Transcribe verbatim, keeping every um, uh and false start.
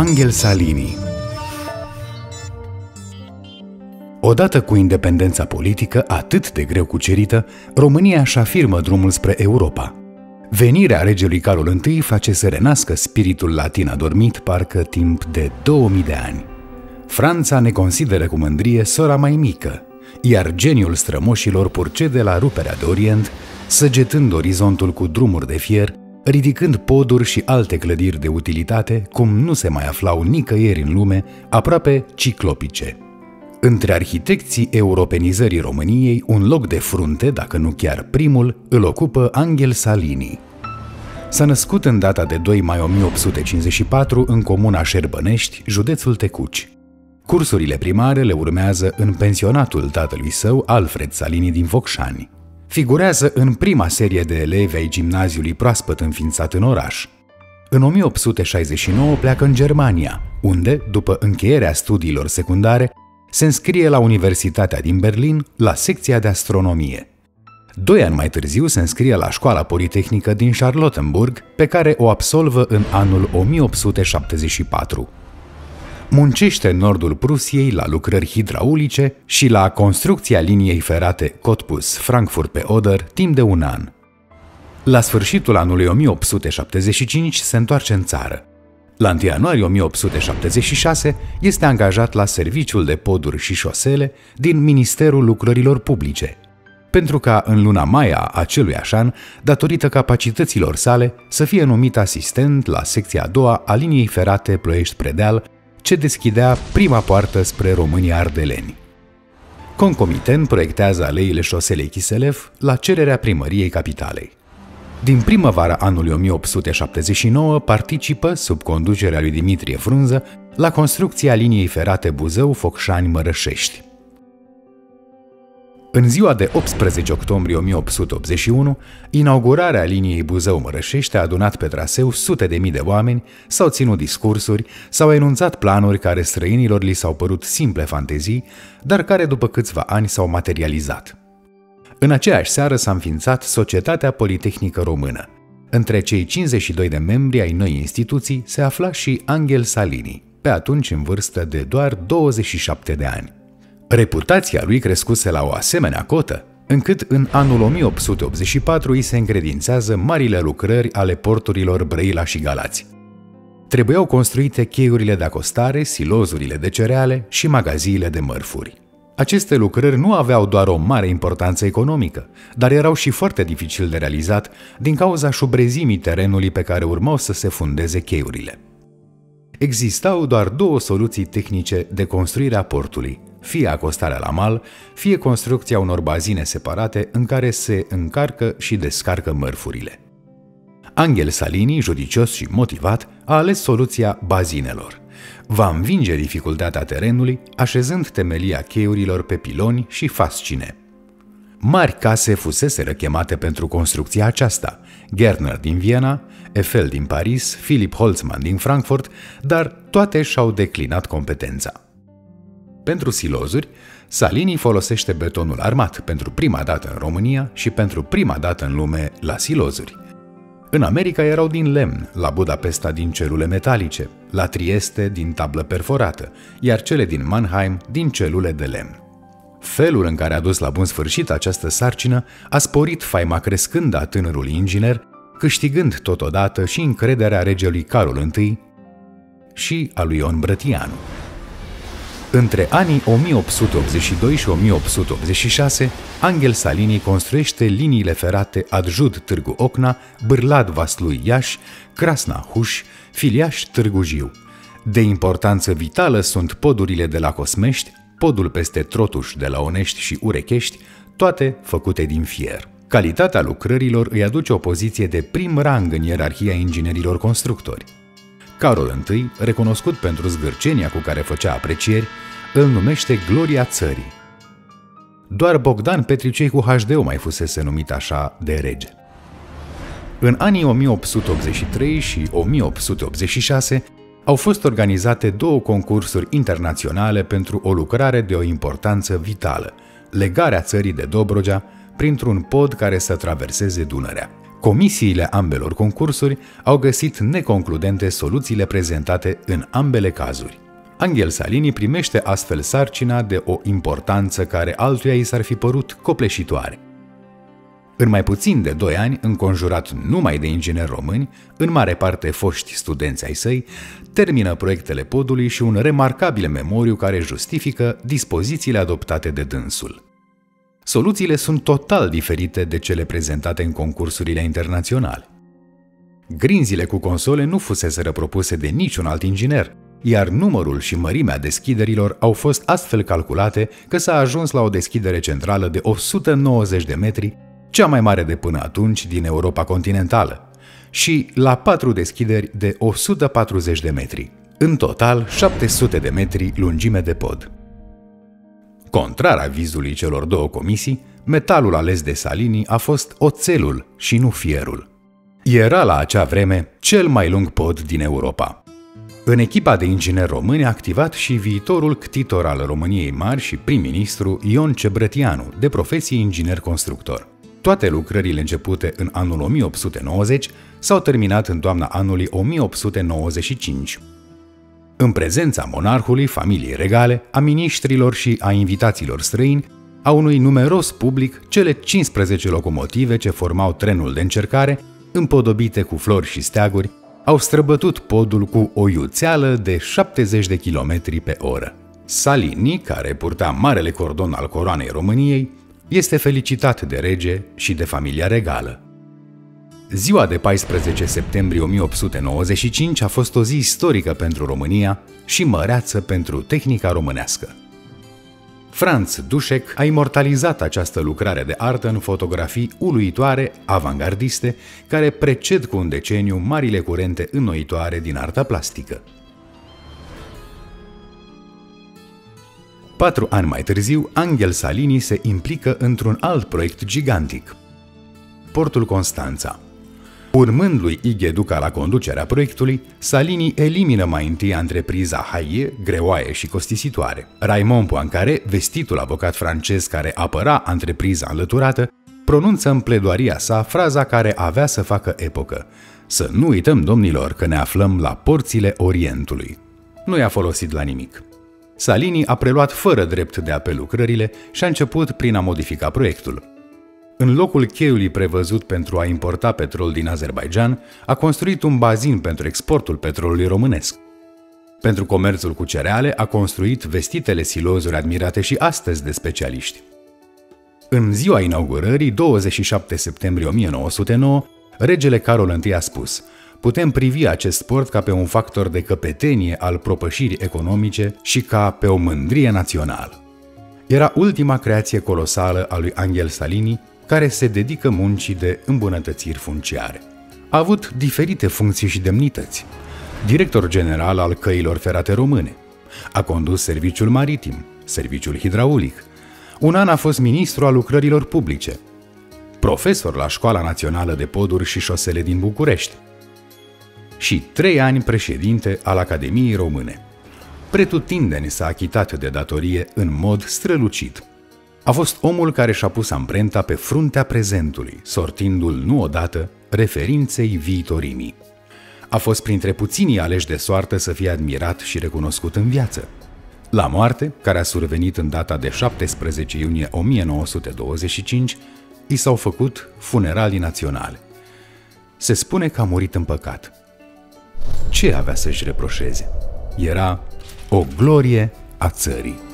Angel Salini. Odată cu independența politică atât de greu cucerită, România își afirmă drumul spre Europa. Venirea regelui Carol I face să renască spiritul latin adormit parcă timp de două mii de ani. Franța ne consideră cu mândrie sora mai mică, iar geniul strămoșilor purcede la ruperea de Orient, săgetând orizontul cu drumuri de fier, ridicând poduri și alte clădiri de utilitate, cum nu se mai aflau nicăieri în lume, aproape ciclopice. Între arhitecții europenizării României, un loc de frunte, dacă nu chiar primul, îl ocupă Angel Salini. S-a născut în data de doi mai o mie opt sute cincizeci și patru în comuna Șerbănești, județul Tecuci. Cursurile primare le urmează în pensionatul tatălui său, Alfred Salini din Focșani. Figurează în prima serie de elevi ai gimnaziului proaspăt înființat în oraș. În o mie opt sute șaizeci și nouă pleacă în Germania, unde, după încheierea studiilor secundare, se înscrie la Universitatea din Berlin, la secția de astronomie. Doi ani mai târziu se înscrie la Școala Politehnică din Charlottenburg, pe care o absolvă în anul o mie opt sute șaptezeci și patru. Muncește în nordul Prusiei la lucrări hidraulice și la construcția liniei ferate Cottbus-Frankfurt pe Oder timp de un an. La sfârșitul anului o mie opt sute șaptezeci și cinci se întoarce în țară. La întâi ianuarie o mie opt sute șaptezeci și șase este angajat la Serviciul de Poduri și Șosele din Ministerul Lucrărilor Publice, pentru ca în luna mai a aceluiași an, datorită capacităților sale, să fie numit asistent la secția a doua a liniei ferate Ploiești-Predeal, ce deschidea prima poartă spre România-Ardeleni. Concomitent proiectează aleile șoselei Chiselev la cererea primăriei capitalei. Din primăvara anului o mie opt sute șaptezeci și nouă participă, sub conducerea lui Dimitrie Frunză, la construcția liniei ferate Buzău-Focșani-Mărășești. În ziua de optsprezece octombrie o mie opt sute optzeci și unu, inaugurarea liniei Buzău-Mărășești a adunat pe traseu sute de mii de oameni, s-au ținut discursuri, s-au enunțat planuri care străinilor li s-au părut simple fantezii, dar care după câțiva ani s-au materializat. În aceeași seară s-a înființat Societatea Politehnică Română. Între cei cincizeci și doi de membri ai noii instituții se afla și Angel Salini, pe atunci în vârstă de doar douăzeci și șapte de ani. Reputația lui crescuse la o asemenea cotă, încât în anul o mie opt sute optzeci și patru îi se încredințează marile lucrări ale porturilor Brăila și Galați. Trebuiau construite cheiurile de acostare, silozurile de cereale și magaziile de mărfuri. Aceste lucrări nu aveau doar o mare importanță economică, dar erau și foarte dificil de realizat din cauza șubrezimii terenului pe care urmau să se fundeze cheiurile. Existau doar două soluții tehnice de construire a portului, fie acostarea la mal, fie construcția unor bazine separate în care se încarcă și descarcă mărfurile. Angel Salini, judicios și motivat, a ales soluția bazinelor. Va învinge dificultatea terenului, așezând temelia cheiurilor pe piloni și fascine. Mari case fuseseră chemate pentru construcția aceasta, Gärtner din Viena, Eiffel din Paris, Philipp Holtzmann din Frankfurt, dar toate și-au declinat competența. Pentru silozuri, Salini folosește betonul armat pentru prima dată în România și pentru prima dată în lume la silozuri. În America erau din lemn, la Budapesta din celule metalice, la Trieste din tablă perforată, iar cele din Mannheim din celule de lemn. Felul în care a dus la bun sfârșit această sarcină a sporit faima crescândă a tânărului inginer, câștigând totodată și încrederea regelui Carol I și a lui Ion Brătianu. Între anii o mie opt sute optzeci și doi și o mie opt sute optzeci și șase, Angel Salini construiește liniile ferate Adjud-Târgu Ocna, Bârlad-Vaslui Iași, Crasna-Huș, Filiaș-Târgu Jiu. De importanță vitală sunt podurile de la Cosmești, podul peste Trotuș de la Onești și Urechești, toate făcute din fier. Calitatea lucrărilor îi aduce o poziție de prim rang în ierarhia inginerilor constructori. Carol I, recunoscut pentru zgârcenia cu care făcea aprecieri, îl numește Gloria țării. Doar Bogdan Petricei cu H D O mai fusese numit așa de rege. În anii o mie opt sute optzeci și trei și o mie opt sute optzeci și șase au fost organizate două concursuri internaționale pentru o lucrare de o importanță vitală, legarea țării de Dobrogea printr-un pod care să traverseze Dunărea. Comisiile ambelor concursuri au găsit neconcludente soluțiile prezentate în ambele cazuri. Angel Salini primește astfel sarcina de o importanță care altuia i s-ar fi părut copleșitoare. În mai puțin de doi ani, înconjurat numai de ingineri români, în mare parte foști studenți ai săi, termină proiectele podului și un remarcabil memoriu care justifică dispozițiile adoptate de dânsul. Soluțiile sunt total diferite de cele prezentate în concursurile internaționale. Grinzile cu console nu fuseseră propuse de niciun alt inginer, iar numărul și mărimea deschiderilor au fost astfel calculate că s-a ajuns la o deschidere centrală de o sută nouăzeci de metri, cea mai mare de până atunci din Europa continentală, și la patru deschideri de o sută patruzeci de metri, în total șapte sute de metri lungime de pod. Contrar avizului celor două comisii, metalul ales de Salini a fost oțelul și nu fierul. Era la acea vreme cel mai lung pod din Europa. În echipa de ingineri români a activat și viitorul ctitor al României Mari și prim-ministru Ion Cebrătianu, de profesie inginer-constructor. Toate lucrările începute în anul o mie opt sute nouăzeci s-au terminat în toamna anului o mie opt sute nouăzeci și cinci. În prezența monarhului, familiei regale, a miniștrilor și a invitaților străini, a unui numeros public, cele cincisprezece locomotive ce formau trenul de încercare, împodobite cu flori și steaguri, au străbătut podul cu o iuțeală de șaptezeci de kilometri pe oră. Salini, care purta marele cordon al coroanei României, este felicitat de rege și de familia regală. Ziua de paisprezece septembrie o mie opt sute nouăzeci și cinci a fost o zi istorică pentru România și măreață pentru tehnica românească. Franz Dușek a imortalizat această lucrare de artă în fotografii uluitoare, avangardiste, care preced cu un deceniu marile curente înnoitoare din arta plastică. Patru ani mai târziu, Angel Salini se implică într-un alt proiect gigantic, portul Constanța. Urmând lui Ighe Duca la conducerea proiectului, Salini elimină mai întâi antrepriza haie, greoaie și costisitoare. Raimond Poincaré, vestitul avocat francez care apăra antrepriza înlăturată, pronunță în pledoaria sa fraza care avea să facă epocă: "Să nu uităm, domnilor, că ne aflăm la porțile Orientului." Nu i-a folosit la nimic. Salini a preluat fără drept de apel lucrările și a început prin a modifica proiectul. În locul cheiului prevăzut pentru a importa petrol din Azerbaijan, a construit un bazin pentru exportul petrolului românesc. Pentru comerțul cu cereale, a construit vestitele silozuri admirate și astăzi de specialiști. În ziua inaugurării, douăzeci și șapte septembrie o mie nouă sute nouă, regele Carol I a spus: "Putem privi acest port ca pe un factor de căpetenie al propășirii economice și ca pe o mândrie națională." Era ultima creație colosală a lui Angel Salini, care se dedică muncii de îmbunătățiri funciare. A avut diferite funcții și demnități. Director general al Căilor Ferate Române. A condus serviciul maritim, serviciul hidraulic. Un an a fost ministru al lucrărilor publice. Profesor la Școala Națională de Poduri și Șosele din București. Și trei ani președinte al Academiei Române. Pretutindeni s-a achitat de datorie în mod strălucit. A fost omul care și-a pus amprenta pe fruntea prezentului, sortindu-l nu odată referinței viitorimii. A fost printre puținii aleși de soartă să fie admirat și recunoscut în viață. La moarte, care a survenit în data de șaptesprezece iunie o mie nouă sute douăzeci și cinci, i s-au făcut funeralii naționale. Se spune că a murit în păcat. Ce avea să-și reproșeze? Era o glorie a țării.